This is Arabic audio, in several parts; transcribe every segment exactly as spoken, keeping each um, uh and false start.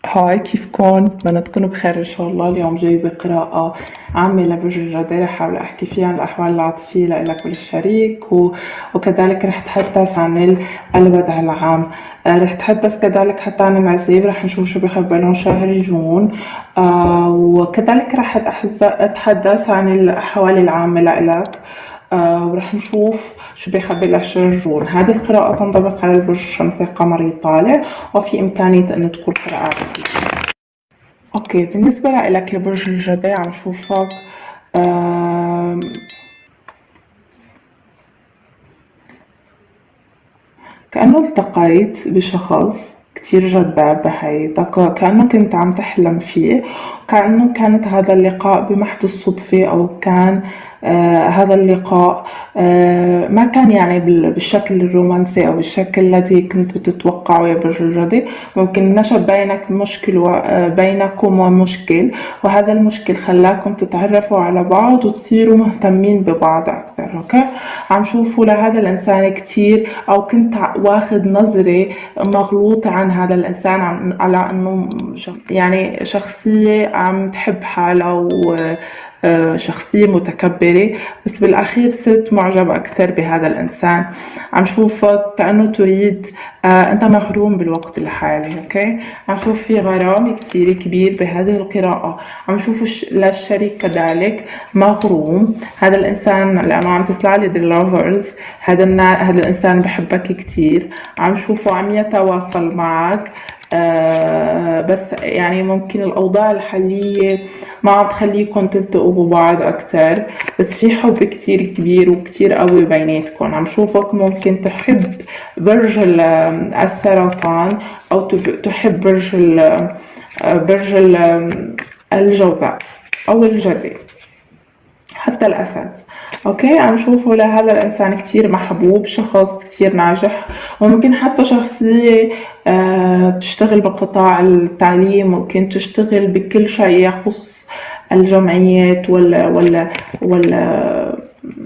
هاي، كيفكن؟ بتمنى تكونوا بخير إن شاء الله. اليوم جايبة قراءة عامة لبرج الجدي، رح أحاول أحكي فيها عن الأحوال العاطفية لإلك وللشريك، و... وكذلك رح أتحدث عن الوضع العام. آه رح أتحدث كذلك حتى عن العزيب، رح نشوف شو بخبرون شهر جون. آه وكذلك رح أتحدث عن الأحوال العامة لإلك. آه ورح نشوف شو بيخبي لشهر جون. هذه القراءة تنطبق على البرج الشمسي القمري الطالع، وفي إمكانية أن تكون قراءة عكسية. اوكي، بالنسبة لإلك يا برج الجدي عم شوفك آه كأنه التقيت بشخص كتير جذاب بحياتك، كأنه كنت عم تحلم فيه، كأنه كانت هذا اللقاء بمحض الصدفة، أو كان آه هذا اللقاء آه ما كان يعني بالشكل الرومانسي أو بالشكل الذي كنت تتوقعه يا برج الجدي. ممكن نشب بينك مشكل وبينكم ومشكل، وهذا المشكل خلاكم تتعرفوا على بعض وتصيروا مهتمين ببعض أكثر. أوكي، عم شوفوا لهذا الإنسان كتير، أو كنت واخد نظرة مغلوطة عن هذا الإنسان، على أنه يعني شخصية عم تحب حالها وشخصية متكبرة، بس بالأخير صرت معجب أكثر بهذا الإنسان. عم شوفك كأنه تريد آه أنت مغروم بالوقت الحالي. أوكي، عم شوف في غرام كتير كبير بهذه القراءة. عم شوف للشريك كذلك مغروم. هذا الإنسان لأنه عم تطلع لي the lovers، هذا هذا الإنسان بحبك كتير. عم شوفه عم يتواصل معك، آه بس يعني ممكن الأوضاع الحالية ما عم تخليكم تلتقوا ببعض أكتر، بس في حب كتير كبير وكتير قوي بيناتكم. عم شوفك ممكن تحب برج السرطان، أو تحب برج برج الجوزاء أو الجدي، حتى الأسد. اوكي، عم شوفه لهذا الانسان كتير محبوب، شخص كتير ناجح، وممكن حتى شخصية آه بتشتغل بقطاع التعليم، ممكن تشتغل بكل شيء يخص الجمعيات ولا ولا ولا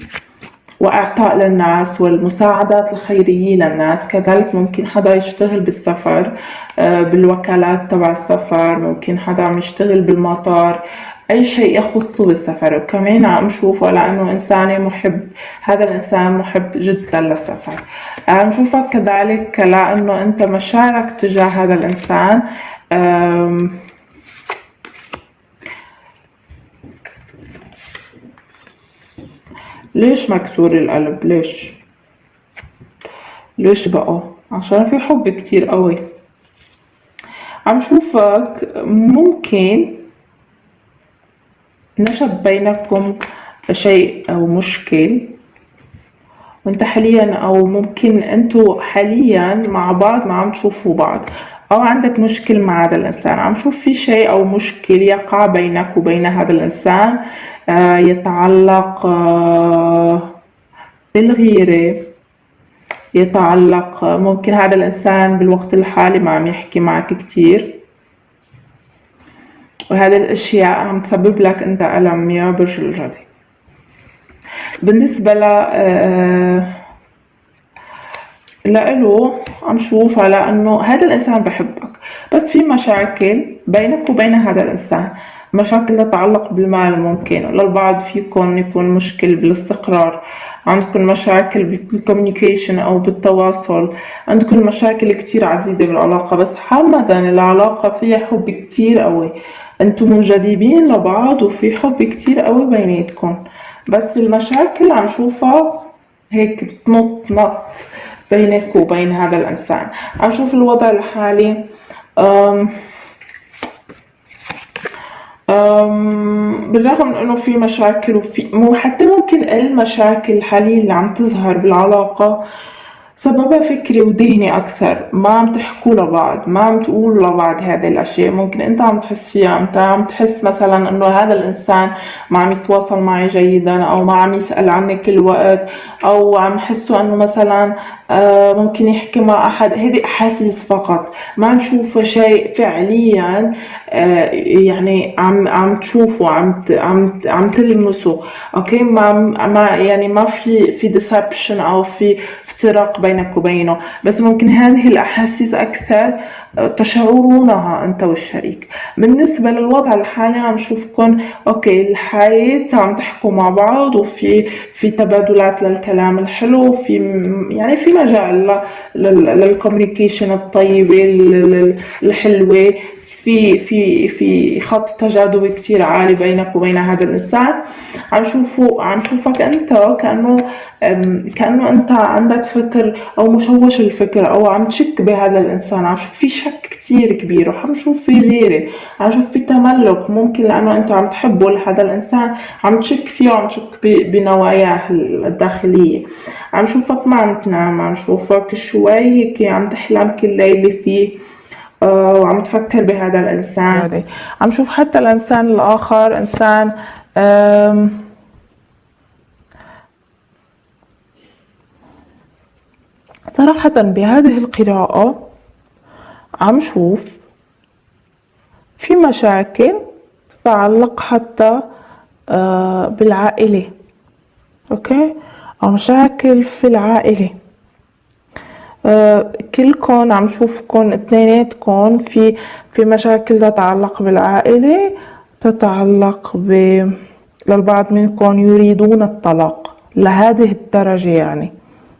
وإعطاء للناس والمساعدات الخيرية للناس. كذلك ممكن حدا يشتغل بالسفر، آه بالوكالات تبع السفر، ممكن حدا عم يشتغل بالمطار، أي شيء يخصه بالسفر. وكمان عم شوفه لأنه إنسان محب، هذا الإنسان محب جدا للسفر. عم شوفك كذلك لأنه أنت مشاعرك تجاه هذا الإنسان ليش مكسور القلب؟ ليش ليش بقى؟ عشان في حب كتير قوي. عم شوفك ممكن نشب بينكم شيء أو مشكل، وانت حاليا أو ممكن انتو حاليا مع بعض ما عم تشوفوا بعض، أو عندك مشكل مع هذا الإنسان. عم شوف في شيء أو مشكل يقع بينك وبين هذا الإنسان، آه يتعلق آه بالغيرة، يتعلق ممكن هذا الإنسان بالوقت الحالي ما عم يحكي معك كتير، وهذه الأشياء عم تسبب لك أنت ألم يا برج الجدي. بالنسبة ل لإله عم شوف على أنه هذا الإنسان بحبك، بس في مشاكل بينك وبين هذا الإنسان، مشاكل تتعلق بالمال. ممكن للبعض فيكم يكون مشكل بالاستقرار، عندكم مشاكل بالكوميونيكيشن أو بالتواصل، عندكم مشاكل كتير عديدة بالعلاقة، بس حمدا العلاقة فيها حب كتير قوي، انتم منجذبين لبعض وفي حب كتير قوي بيناتكم. بس المشاكل عم شوفها هيك بتنط نط بينك وبين هذا الإنسان. عم شوف الوضع الحالي أم أم بالرغم من انه في مشاكل، وفي مو حتى ممكن المشاكل الحالية اللي عم تظهر بالعلاقة سببها فكري وذهني أكثر، ما عم تحكوا لبعض، ما عم تقولوا لبعض هذه الأشياء. ممكن أنت عم تحس فيها، أنت عم تحس مثلا إنه هذا الإنسان ما عم يتواصل معي جيدا، أو ما عم يسأل عني كل وقت، أو عم حسوا إنه مثلا آه ممكن يحكي مع أحد. هذه أحاسيس فقط، ما عم نشوف شيء فعليا آه يعني عم عم تشوفوا، عم عم عم تلمسوا. أوكي، ما ما يعني ما في في ديسبشن أو في افتراق بين بينك وبينه، بس ممكن هذه الأحاسيس أكثر تشعرونها أنت والشريك. بالنسبة للوضع الحالي عم شوفكم أوكي الحياة عم تحكوا مع بعض، وفي في تبادلات للكلام الحلو، في يعني في مجال للكوميونيكيشن الطيبة الحلوة، في في في خط تجاذبي كتير عالي بينك وبين هذا الإنسان. عم شوفه عم شوفك أنت كأنه كأنه أنت عندك فكر أو مشوش الفكر، أو عم تشك بهذا الإنسان، عم شوف في شك كتير كبير، وعم شوف في غيرة، عم شوف في تملك، ممكن لأنه أنت عم تحبه لهذا الإنسان عم تشك فيه وعم تشك بنواياه الداخلية. عم شوفك ما عم تنام، عم شوفك شوي هيك عم تحلم كل ليلة فيه، آه، وعم تفكر بهذا الإنسان. عم شوف حتى الإنسان الآخر إنسان صراحة بهذه القراءة عم شوف في مشاكل تتعلق حتى آه بالعائلة، أوكي، أو مشاكل في العائلة. آه كلكم عم شوفكم اثنيناتكم في في مشاكل تتعلق بالعائلة، تتعلق ب للبعض منكم يريدون الطلاق لهذه الدرجة. يعني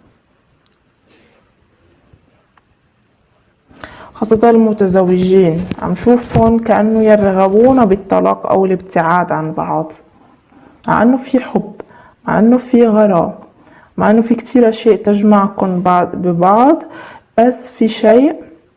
خاصة المتزوجين عم شوفهم كأنه يرغبون بالطلاق أو الابتعاد عن بعض، مع أنه في حب، مع أنه في غرام، مع أنه في كتير أشياء تجمعكم بعض ببعض، بس في شيء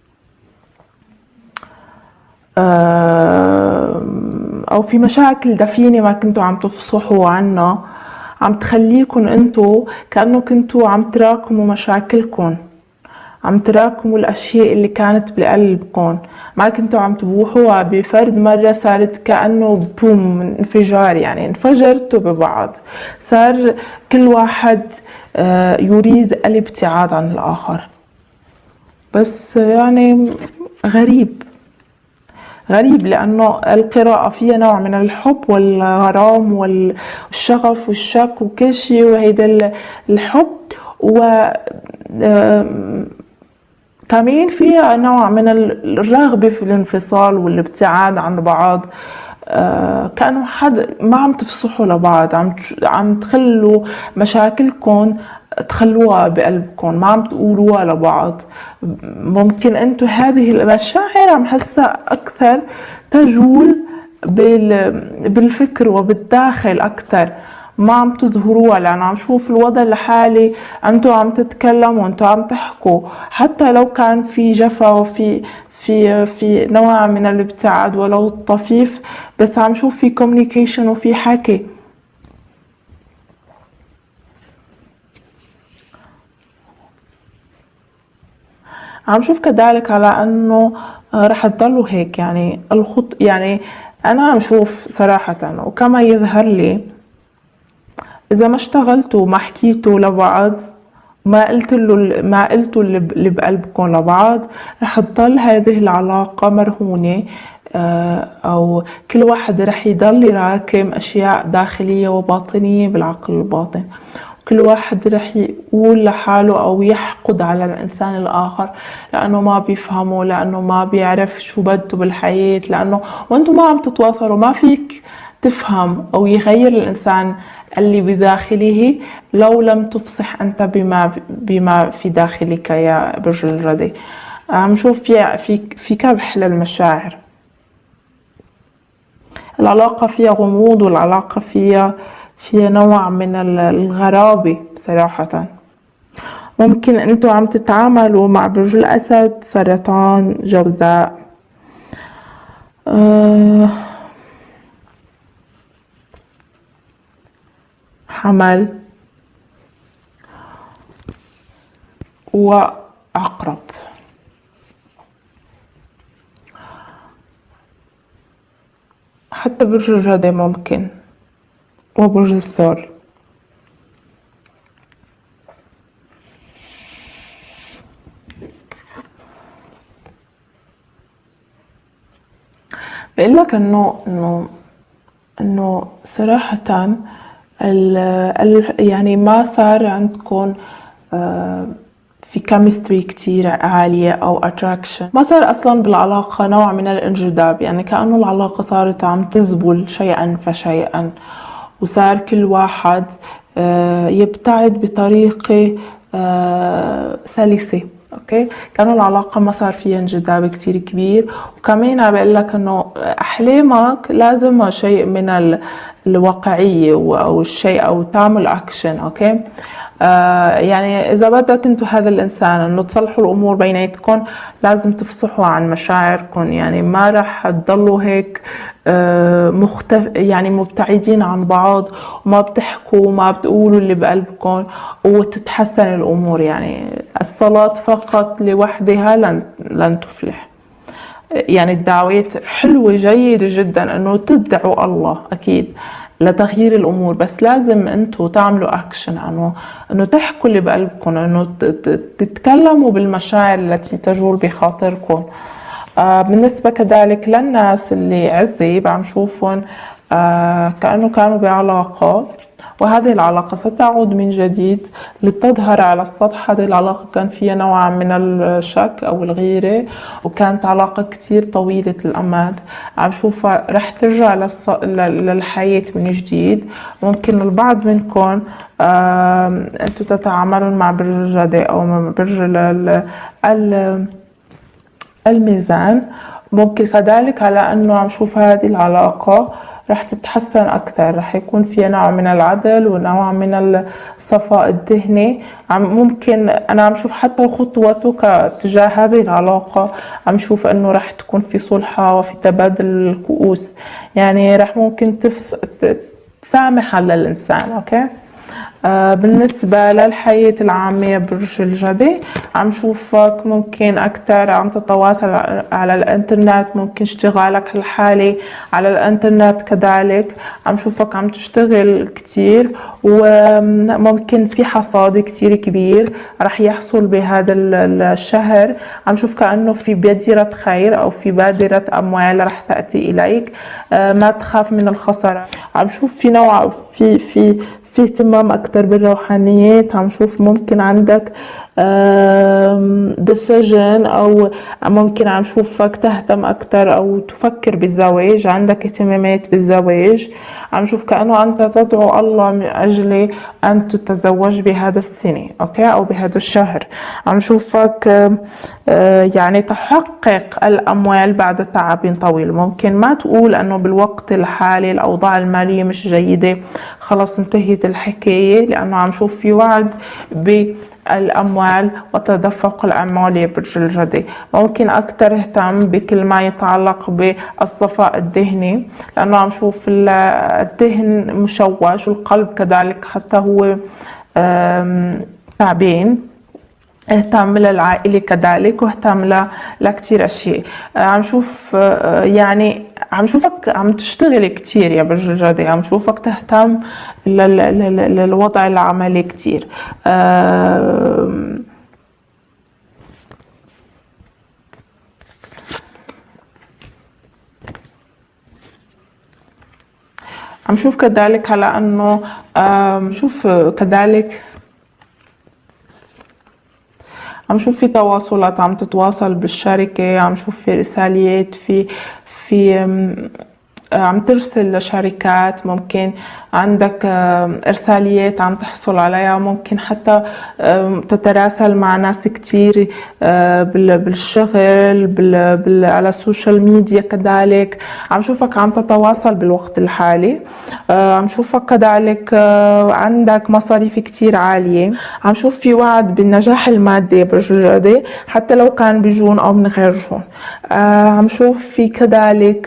أو في مشاكل دفينة ما كنتوا عم تفصحوا عنها، عم تخليكم أنتوا كأنه كنتوا عم تراكموا مشاكلكم، عم تراكموا الأشياء اللي كانت بقلبكم، ما كنتوا عم تبوحوها بفرد مرة، صارت كأنه بوم انفجار، يعني انفجرتوا ببعض، صار كل واحد يريد الابتعاد عن الآخر. بس يعني غريب غريب لأنه القراءة فيها نوع من الحب والغرام والشغف والشك وكل شيء، وهيدا الحب، و كمان فيها نوع من الرغبة في الانفصال والابتعاد عن بعض. آه كأنه حد ما عم تفصحوا لبعض، عم عم تخلوا مشاكلكم تخلوها بقلبكم، ما عم تقولوها لبعض. ممكن انتو هذه المشاعر عم حسها اكثر تجول بالفكر وبالداخل اكثر، ما عم تظهروها، لأن عم شوف الوضع الحالي انتو عم تتكلموا، انتو عم تحكوا، حتى لو كان في جفا وفي في في نوع من الابتعاد ولو طفيف، بس عم شوف في كوميونيكيشن وفي حكي. عم شوف كذلك على انه رح تضلوا هيك، يعني الخط يعني انا عم شوف صراحة، وكما يظهر لي اذا ما اشتغلتوا ما حكيتوا لبعض، ما قلت له ما قلتوا اللي بقلبكم لبعض، رح تضل هذه العلاقة مرهونة، او كل واحد رح يضل يراكم اشياء داخلية وباطنية بالعقل الباطن، كل واحد رح يقول لحاله أو يحقد على الإنسان الآخر لأنه ما بيفهمه، لأنه ما بيعرف شو بده بالحياة، لأنه وأنتم ما عم تتواصلوا، ما فيك تفهم أو يغير الإنسان اللي بداخله لو لم تفصح أنت بما بما في داخلك يا برج الجدي. عم شوف في في في كبح للمشاعر، العلاقة فيها غموض، والعلاقة فيها فيها نوع من الغرابة صراحة. ممكن انتوا عم تتعاملوا مع برج الأسد، سرطان، جوزاء، أه حمل، وعقرب. حتى برج الجدي ممكن، وبرج الثور. بقول لك انه انه انه صراحة ال ال يعني ما صار عندكم في كيمستري كتير عالية أو attraction. ما صار أصلا بالعلاقة نوع من الانجذاب، يعني كأنه العلاقة صارت عم تذبل شيئا فشيئا، وصار كل واحد يبتعد بطريقة سلسة. اوكي، كانوا العلاقة ما صار فيها انجذاب كتير كبير. وكمان عم بقول لك انه احلامك لازم شيء من الواقعية او الشيء او تعمل اكشن. اوكي، آه يعني اذا بدك انتو هذا الانسان انه تصلحوا الامور بيناتكم لازم تفصحوا عن مشاعركم، يعني ما رح تضلوا هيك آه مختف يعني مبتعدين عن بعض وما بتحكوا وما بتقولوا اللي بقلبكم وتتحسن الامور. يعني الصلاة فقط لوحدها لن لن تفلح. يعني الدعوات حلوة جيدة جدا انه تدعوا الله اكيد لتغيير الامور، بس لازم انتو تعملوا اكشن، انه انه تحكوا اللي بقلبكم، انه تتكلموا بالمشاعر التي تجول بخاطركم. آه بالنسبة كذلك للناس اللي عزب عم شوفهم آه كأنه كانوا بعلاقة وهذه العلاقة ستعود من جديد لتظهر على السطح. هذه العلاقة كان فيها نوع من الشك أو الغيرة وكانت علاقة كتير طويلة الأمد، عم شوفها رح ترجع للص... للحياة من جديد. ممكن البعض منكم أنتوا تتعاملون مع برج الجدي أو مع برج ال... ال... الميزان. ممكن كذلك على أنه عم شوف هذه العلاقة رح تتحسن أكثر، رح يكون فيها نوع من العدل ونوع من الصفاء الذهني. عم ممكن أنا عم شوف حتى خطوتك تجاه هذه العلاقة، عم شوف أنه رح تكون في صلحة وفي تبادل الكؤوس، يعني رح ممكن تفس... تسامح على الإنسان. أوكي، آه بالنسبة للحياة العامة برج الجدي عم شوفك ممكن أكتر عم تتواصل على الانترنت، ممكن اشتغالك الحالي على الانترنت كذلك عم شوفك عم تشتغل كتير، وممكن في حصاد كتير كبير رح يحصل بهذا الشهر. عم شوف كأنه في بادرة خير أو في بادرة أموال رح تأتي إليك، آه ما تخاف من الخسارة. عم شوف في نوع في في في اهتمام أكتر بالروحانيات. عم شوف ممكن عندك decision أو ممكن عم شوفك تهتم أكتر أو تفكر بالزواج، عندك اهتمامات بالزواج. عم شوف كأنه أنت تدعو الله من أجل أن تتزوج بهذا السنة أوكي أو بهذا الشهر. عم شوفك يعني تحقق الأموال بعد تعب طويل. ممكن ما تقول أنه بالوقت الحالي الأوضاع المالية مش جيدة خلاص انتهت الحكاية، لأنه عم شوف في وعد بالأموال وتدفق الأموال يا برج الجدي. ممكن أكتر اهتم بكل ما يتعلق بالصفاء الذهني، لأنه عم شوف الذهن مشوش والقلب كذلك حتى هو تعبان. اهتم للعائلة كذلك واهتم لكتير أشياء. عم شوف يعني عم شوفك عم تشتغل كتير يا برج الجدي، عم شوفك تهتم للوضع العملي كتير. عم شوف كذلك على أنه شوف كذلك عم شوف في تواصلات عم تتواصل بالشركة، عم شوف في رساليات في في عم ترسل لشركات، ممكن عندك إرساليات عم تحصل عليها، ممكن حتى تتراسل مع ناس كتير بالشغل بال على السوشيال ميديا كذلك. عم شوفك عم تتواصل بالوقت الحالي. عم شوفك كذلك عندك مصاريف كتير عالية. عم شوف في وعد بالنجاح المادي برج الجدي حتى لو كان بجون أو من غير جون. عم شوف في كذلك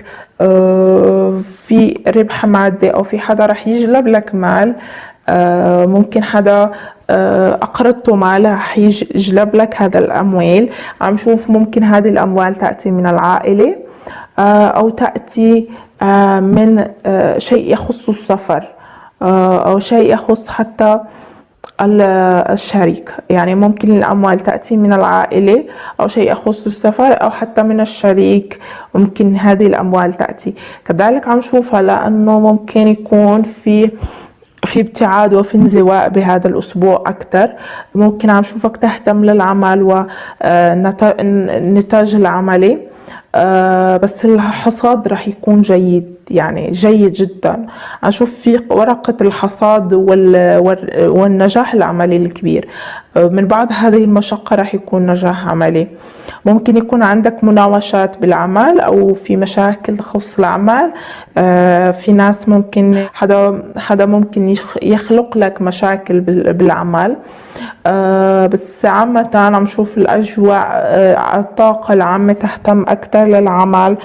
في ربح مادي أو في حدا رح يجلب لك مال، ممكن حدا أقرضته مال رح يجلب لك هذا الأموال. عم شوف ممكن هذه الأموال تأتي من العائلة أو تأتي من شيء يخص السفر أو شيء يخص حتى الشريك. يعني ممكن الأموال تأتي من العائلة أو شيء يخص السفر أو حتى من الشريك، ممكن هذه الأموال تأتي كذلك. عم شوفها لأنه ممكن يكون في في ابتعاد وفي انزواء بهذا الأسبوع أكتر. ممكن عم شوفك تهتم للعمل والنتاج العملي، آه، بس الحصاد رح يكون جيد، يعني جيد جدا. أشوف في ورقة الحصاد وال- وال- والنجاح العملي الكبير. آه، من بعد هذه المشقة رح يكون نجاح عملي. ممكن يكون عندك مناوشات بالعمل أو في مشاكل تخص العمل. آه، في ناس ممكن حدا حدا ممكن يخ- يخلق لك مشاكل بال- بالعمل. آه، بس عامة عم شوف الأجواء، آه، الطاقة العامة تهتم أكتر للعمل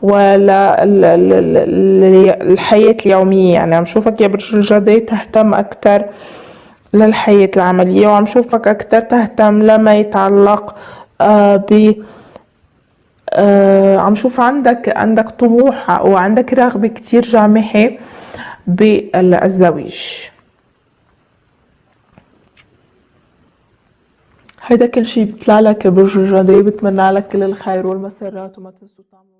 وللحياة اليومية. يعني عم شوفك يا برج الجدي تهتم أكتر للحياة العملية، وعم شوفك أكتر تهتم لما يتعلق آه ب آه عم شوف عندك عندك طموح وعندك رغبة كتير جامحة بالزواج. هيدا كل شي بيطلع لك يا برج الجدي. بتمنى لك كل الخير والمسرات، وما تنسوا تعملوا